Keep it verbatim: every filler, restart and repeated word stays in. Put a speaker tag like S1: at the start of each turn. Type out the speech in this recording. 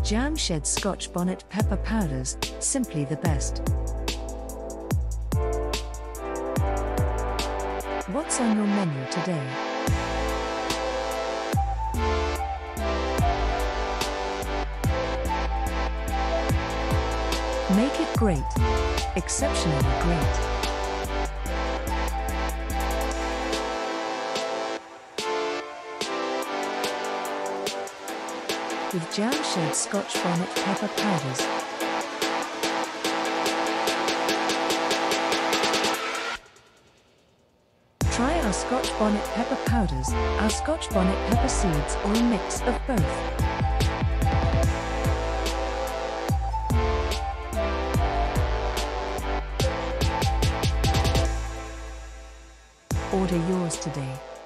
S1: JamShed Scotch Bonnet Pepper Powders, simply the best. What's on your menu today? Make it great. Exceptionally great. With JamShed Scotch Bonnet Pepper Powders. Try our Scotch Bonnet Pepper Powders, our Scotch Bonnet Pepper seeds, or a mix of both. Order yours today.